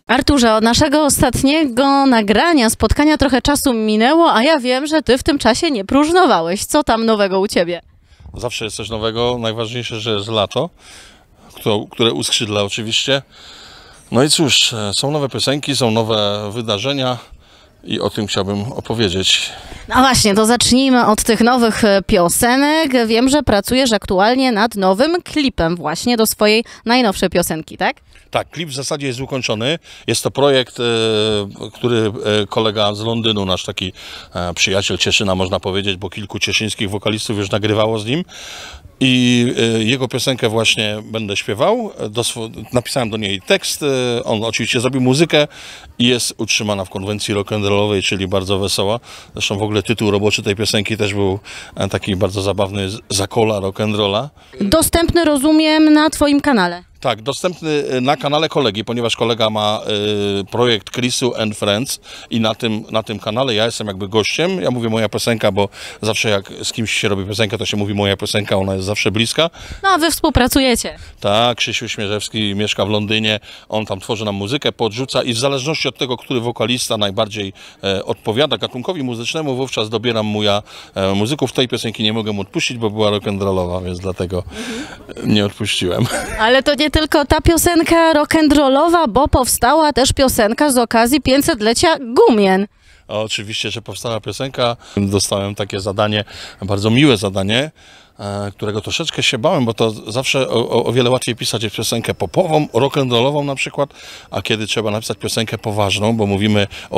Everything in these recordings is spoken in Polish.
Arturze, od naszego ostatniego nagrania, spotkania trochę czasu minęło, a ja wiem, że ty w tym czasie nie próżnowałeś. Co tam nowego u ciebie? Zawsze jest coś nowego. Najważniejsze, że jest lato, które uskrzydla oczywiście. No i cóż, są nowe piosenki, są nowe wydarzenia i o tym chciałbym opowiedzieć. No właśnie, to zacznijmy od tych nowych piosenek. Wiem, że pracujesz aktualnie nad nowym klipem właśnie do swojej najnowszej piosenki, tak? Tak, klip w zasadzie jest ukończony. Jest to projekt, który kolega z Londynu, nasz taki przyjaciel Cieszyna, można powiedzieć, bo kilku cieszyńskich wokalistów już nagrywało z nim. I jego piosenkę właśnie będę śpiewał. Napisałem do niej tekst, on oczywiście zrobił muzykę i jest utrzymana w konwencji rock'n'rollowej, czyli bardzo wesoła. Zresztą w ogóle tytuł roboczy tej piosenki też był taki bardzo zabawny, Zakola rock'n'rolla. Dostępny, rozumiem, na twoim kanale. Tak, dostępny na kanale kolegi, ponieważ kolega ma projekt Chrisu and Friends i na tym kanale ja jestem jakby gościem. Ja mówię moja piosenka, bo zawsze jak z kimś się robi piosenkę, to się mówi moja piosenka, ona jest zawsze bliska. No a wy współpracujecie. Tak, Krzysiu Śmierzewski mieszka w Londynie, on tam tworzy nam muzykę, podrzuca i w zależności od tego, który wokalista najbardziej odpowiada gatunkowi muzycznemu, wówczas dobieram mu ja muzyków. Tej piosenki nie mogę mu odpuścić, bo była rock'n'rollowa, więc dlatego nie odpuściłem. Ale to nie tylko ta piosenka rock'n'rollowa, bo powstała też piosenka z okazji 500-lecia Gumien. Oczywiście, że powstała piosenka. Dostałem takie zadanie, bardzo miłe zadanie, którego troszeczkę się bałem, bo to zawsze o wiele łatwiej pisać piosenkę popową, rock'n'rollową na przykład, a kiedy trzeba napisać piosenkę poważną, bo mówimy o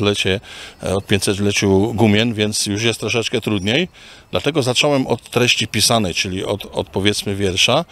500-leciu Gumien, więc już jest troszeczkę trudniej. Dlatego zacząłem od treści pisanej, czyli od powiedzmy wiersza.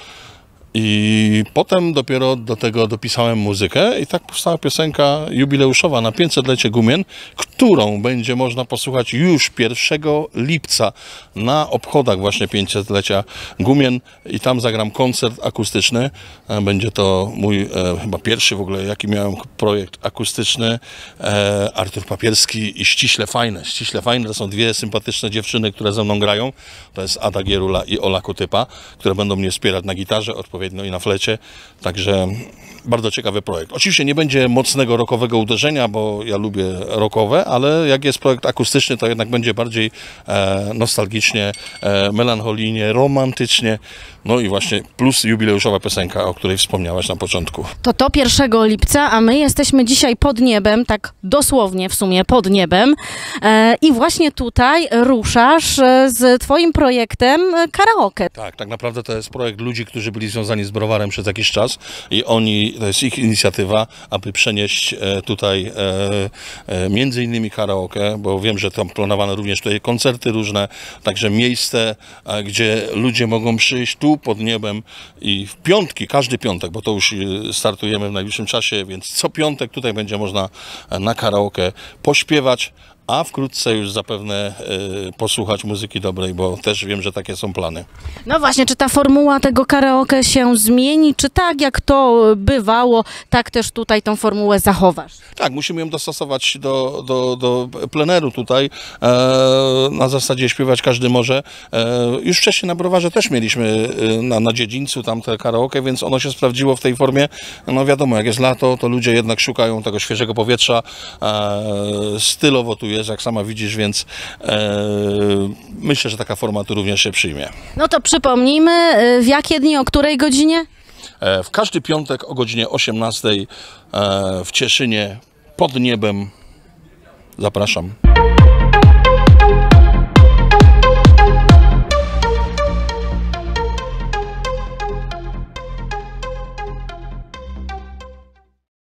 I potem dopiero do tego dopisałem muzykę i tak powstała piosenka jubileuszowa na 500-lecie Gumien, którą będzie można posłuchać już 1 lipca na obchodach właśnie 500-lecia Gumien i tam zagram koncert akustyczny. Będzie to mój chyba pierwszy w ogóle, jaki miałem projekt akustyczny. Artur Papierski i Ściśle Fajne. Ściśle Fajne to są dwie sympatyczne dziewczyny, które ze mną grają. To jest Ada Gierula i Ola Kutypa, które będą mnie wspierać na gitarze, odpowiednio i na flecie, także bardzo ciekawy projekt. Oczywiście nie będzie mocnego rockowego uderzenia, bo ja lubię rockowe, ale jak jest projekt akustyczny, to jednak będzie bardziej nostalgicznie, melancholijnie, romantycznie, no i właśnie plus jubileuszowa piosenka, o której wspomniałaś na początku. To 1 lipca, a my jesteśmy dzisiaj pod niebem, tak dosłownie w sumie pod niebem i właśnie tutaj ruszasz z twoim projektem karaoke. Tak, tak naprawdę to jest projekt ludzi, którzy byli związani z browarem przez jakiś czas i to jest ich inicjatywa, aby przenieść tutaj między innymi karaoke, bo wiem, że tam planowane również tutaj koncerty różne, także miejsce, gdzie ludzie mogą przyjść tu pod niebem i w piątki, każdy piątek, bo to już startujemy w najbliższym czasie, więc co piątek tutaj będzie można na karaoke pośpiewać, a wkrótce już zapewne posłuchać muzyki dobrej, bo też wiem, że takie są plany. No właśnie, czy ta formuła tego karaoke się zmieni, czy tak jak to bywało, tak też tutaj tą formułę zachowasz? Tak, musimy ją dostosować do pleneru tutaj, na zasadzie śpiewać każdy może. Już wcześniej na browarze też mieliśmy na dziedzińcu tam te karaoke, więc ono się sprawdziło w tej formie. No wiadomo, jak jest lato, to ludzie jednak szukają tego świeżego powietrza, stylowo tu jest, jak sama widzisz, więc myślę, że taka forma tu również się przyjmie. No to przypomnijmy, w jakie dni, o której godzinie? W każdy piątek o godzinie 18 w Cieszynie pod niebem. Zapraszam.